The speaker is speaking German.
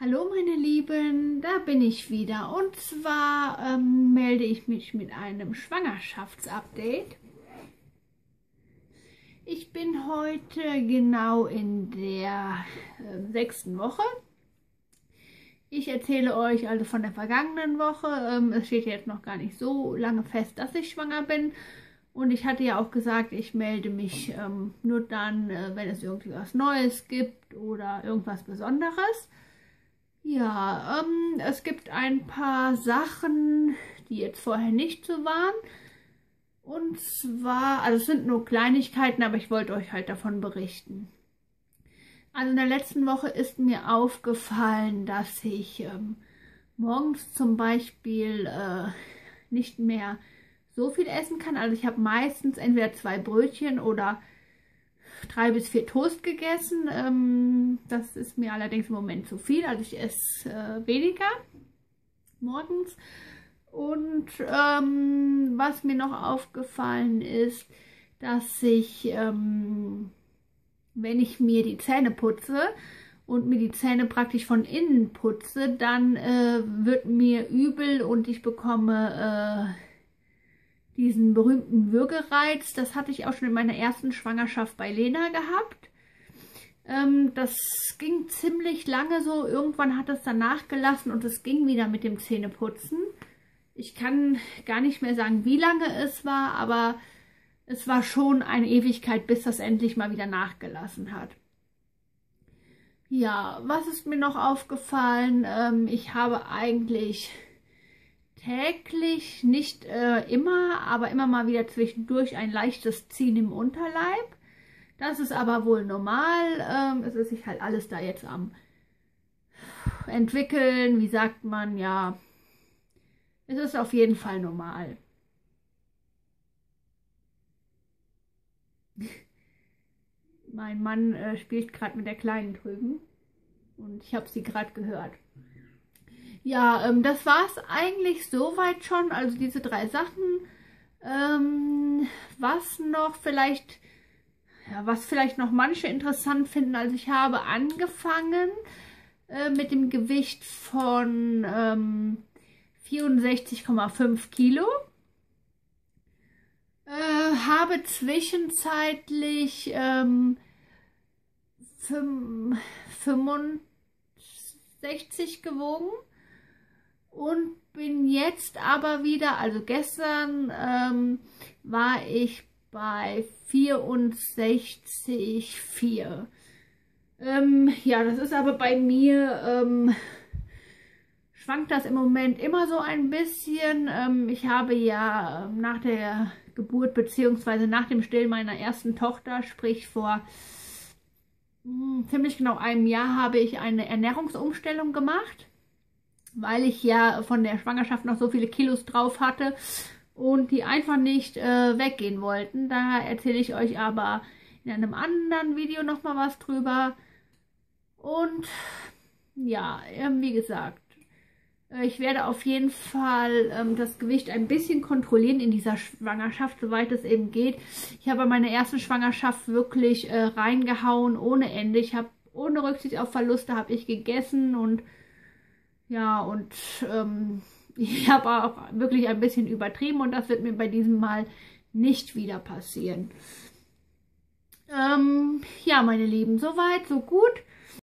Hallo meine Lieben, da bin ich wieder und zwar melde ich mich mit einem Schwangerschaftsupdate. Ich bin heute genau in der 6. Woche. Ich erzähle euch also von der vergangenen Woche. Es steht jetzt noch gar nicht so lange fest, dass ich schwanger bin. Und ich hatte ja auch gesagt, ich melde mich nur dann, wenn es irgendwie was Neues gibt oder irgendwas Besonderes. Ja, es gibt ein paar Sachen, die jetzt vorher nicht so waren. Und zwar, also es sind nur Kleinigkeiten, aber ich wollte euch halt davon berichten. Also in der letzten Woche ist mir aufgefallen, dass ich morgens zum Beispiel nicht mehr so viel essen kann. Also ich habe meistens entweder 2 Brötchen oder 3 bis 4 Toast gegessen. Das ist mir allerdings im Moment zu viel. Also ich esse weniger morgens. Und was mir noch aufgefallen ist, dass ich, wenn ich mir die Zähne putze und mir die Zähne praktisch von innen putze, dann wird mir übel und ich bekomme diesen berühmten Würgereiz. Das hatte ich auch schon in meiner ersten Schwangerschaft bei Lena gehabt. Das ging ziemlich lange so. Irgendwann hat es dann nachgelassen und es ging wieder mit dem Zähneputzen. Ich kann gar nicht mehr sagen, wie lange es war, aber es war schon eine Ewigkeit, bis das endlich mal wieder nachgelassen hat. Ja, was ist mir noch aufgefallen? Ich habe eigentlich täglich, nicht immer, aber immer mal wieder zwischendurch ein leichtes Ziehen im Unterleib. Das ist aber wohl normal. Es ist sich halt alles da jetzt am entwickeln. Wie sagt man? Ja, es ist auf jeden Fall normal. Mein Mann spielt gerade mit der Kleinen drüben und ich habe sie gerade gehört. Ja, das war es eigentlich soweit schon. Also diese 3 Sachen. Was noch vielleicht, ja, was vielleicht noch manche interessant finden. Also ich habe angefangen mit dem Gewicht von 64,5 Kilo. Habe zwischenzeitlich 65 gewogen und bin jetzt aber wieder, also gestern war ich bei 64,4. Ja, das ist aber bei mir, schwankt das im Moment immer so ein bisschen. Ich habe ja nach der Geburt bzw. nach dem Stillen meiner ersten Tochter, sprich vor ziemlich genau einem Jahr, habe ich eine Ernährungsumstellung gemacht, weil ich ja von der Schwangerschaft noch so viele Kilos drauf hatte und die einfach nicht weggehen wollten. Da erzähle ich euch aber in einem anderen Video nochmal was drüber. Und ja, wie gesagt, ich werde auf jeden Fall das Gewicht ein bisschen kontrollieren in dieser Schwangerschaft, soweit es eben geht. Ich habe bei meiner ersten Schwangerschaft wirklich reingehauen ohne Ende. Ich habe ohne Rücksicht auf Verluste habe ich gegessen und ja, und ich habe auch wirklich ein bisschen übertrieben und das wird mir bei diesem Mal nicht wieder passieren. Ja, meine Lieben, soweit, so gut.